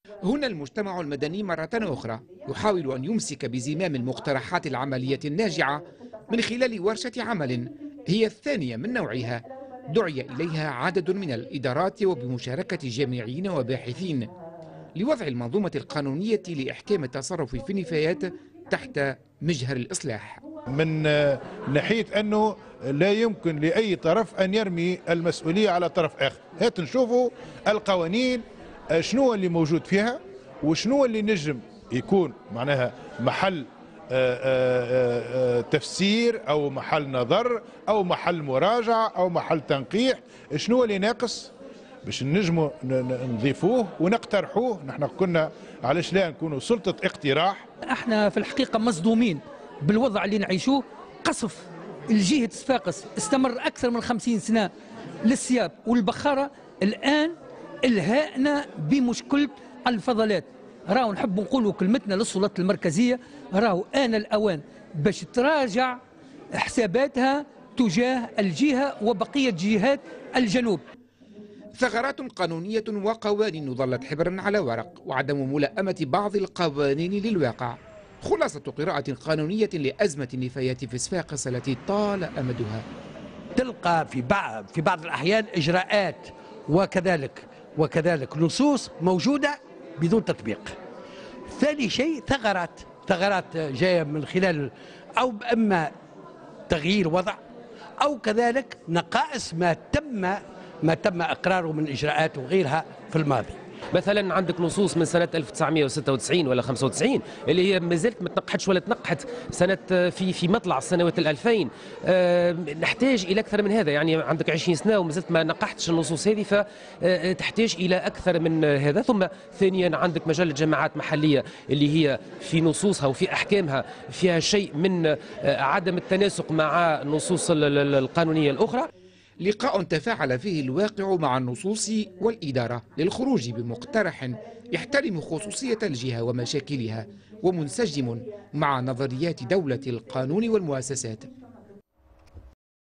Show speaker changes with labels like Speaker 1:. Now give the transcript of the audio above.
Speaker 1: هنا المجتمع المدني مرة أخرى يحاول أن يمسك بزمام المقترحات العملية الناجعة من خلال ورشة عمل هي الثانية من نوعها دعي إليها عدد من الإدارات وبمشاركة جامعيين وباحثين لوضع المنظومة القانونية لإحكام التصرف في النفايات تحت مجهر الإصلاح.
Speaker 2: من ناحية أنه لا يمكن لأي طرف أن يرمي المسؤولية على طرف آخر. هات نشوفوا القوانين شنو اللي موجود فيها وشنو اللي نجم يكون معناها محل تفسير أو محل نظر أو محل مراجعة أو محل تنقيح، شنو اللي ناقص باش نجموا نضيفوه ونقترحوه. نحن كنا علاش لا نكونوا سلطة اقتراح.
Speaker 3: احنا في الحقيقة مصدومين بالوضع اللي نعيشوه. قصف الجهة صفاقس استمر أكثر من 50 سنة للسياب والبخارة، الآن الهائنا بمشكلة الفضلات. راهو نحب نقولوا كلمتنا للسلطات المركزية، راهو آن الأوان باش تراجع حساباتها تجاه الجهة وبقية جهات الجنوب.
Speaker 1: ثغرات قانونية وقوانين ظلت حبرا على ورق وعدم ملائمة بعض القوانين للواقع، خلاصة قراءة قانونية لأزمة النفايات في صفاقس التي طال أمدها.
Speaker 4: تلقى في بعض الأحيان إجراءات وكذلك نصوص موجودة بدون تطبيق. ثاني شيء ثغرات جاية من خلال أو إما تغيير وضع أو كذلك نقائص ما تم إقراره من إجراءات وغيرها في الماضي.
Speaker 5: مثلا عندك نصوص من سنة 1996 ولا 95 اللي هي ما زالت ما تنقحتش ولا تنقحت سنة في مطلع السنوات 2000. نحتاج إلى أكثر من هذا، يعني عندك 20 سنة وما زلت ما نقحتش النصوص هذه، فتحتاج إلى أكثر من هذا. ثم ثانيا عندك مجلة جماعات محلية اللي هي في نصوصها وفي أحكامها فيها شيء من عدم التناسق مع النصوص القانونية الأخرى.
Speaker 1: لقاء تفاعل فيه الواقع مع النصوص والإدارة للخروج بمقترح يحترم خصوصية الجهة ومشاكلها ومنسجم مع نظريات دولة القانون والمؤسسات.